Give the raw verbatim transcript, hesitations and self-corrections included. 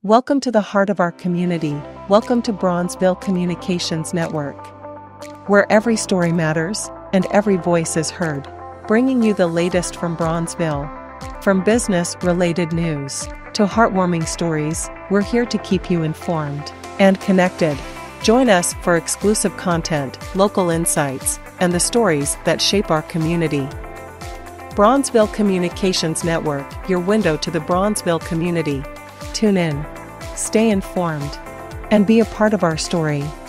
Welcome to the heart of our community. Welcome to Bronzeville Communications Network, where every story matters and every voice is heard, bringing you the latest from Bronzeville. From business-related news to heartwarming stories, we're here to keep you informed and connected. Join us for exclusive content, local insights, and the stories that shape our community. Bronzeville Communications Network, your window to the Bronzeville community. Tune in, stay informed, and be a part of our story.